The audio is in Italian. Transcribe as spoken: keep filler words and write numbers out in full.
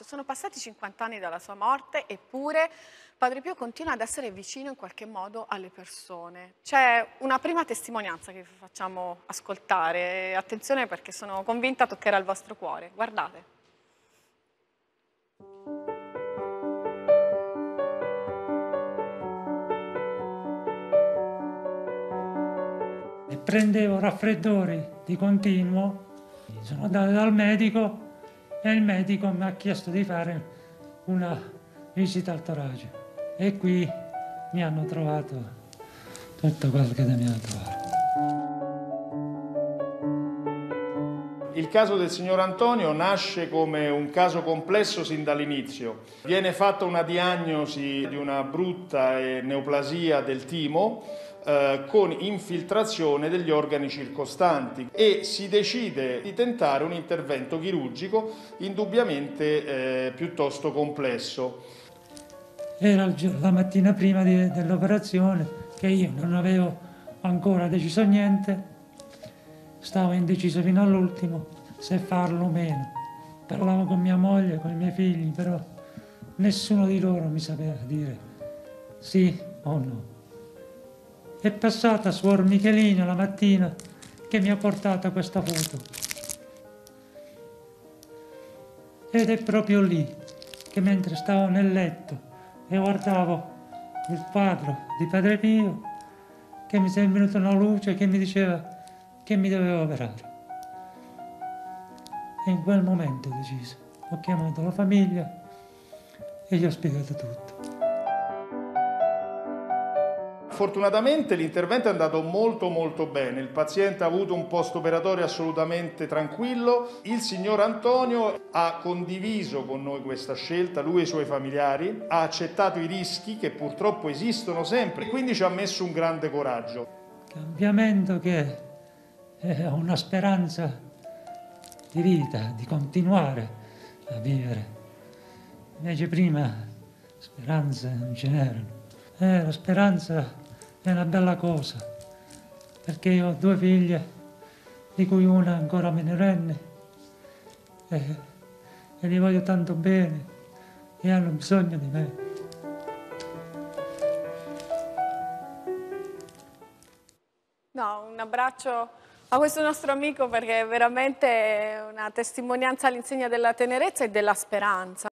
Sono passati cinquanta anni dalla sua morte, eppure Padre Pio continua ad essere vicino in qualche modo alle persone. C'è una prima testimonianza che vi facciamo ascoltare. Attenzione, perché sono convinta toccherà il vostro cuore. Guardate. E prendevo raffreddori di continuo, sono andato dal medico e il medico mi ha chiesto di fare una visita al torace e qui mi hanno trovato tutto quello che dobbiamo trovare. Il caso del signor Antonio nasce come un caso complesso sin dall'inizio. Viene fatta una diagnosi di una brutta neoplasia del timo eh, con infiltrazione degli organi circostanti e si decide di tentare un intervento chirurgico indubbiamente eh, piuttosto complesso. Era la mattina prima dell'operazione che io non avevo ancora deciso niente. Stavo indeciso fino all'ultimo se farlo o meno. Parlavo con mia moglie, con i miei figli, però nessuno di loro mi sapeva dire sì o no. È passata suor Michelina la mattina che mi ha portato questa foto. Ed è proprio lì che, mentre stavo nel letto e guardavo il quadro di Padre Pio, che mi è venuta una luce che mi diceva che mi dovevo operare. E in quel momento ho deciso, ho chiamato la famiglia e gli ho spiegato tutto. Fortunatamente l'intervento è andato molto molto bene, il paziente ha avuto un post-operatorio assolutamente tranquillo, il signor Antonio ha condiviso con noi questa scelta, lui e i suoi familiari, ha accettato i rischi che purtroppo esistono sempre e quindi ci ha messo un grande coraggio. Cambiamento che è una speranza di vita, di continuare a vivere. Invece prima speranze non ce n'erano. Eh, la speranza è una bella cosa, perché io ho due figlie, di cui una è ancora minorenne, e, e li voglio tanto bene e hanno bisogno di me. No, un abbraccio a questo nostro amico, perché è veramente una testimonianza all'insegna della tenerezza e della speranza.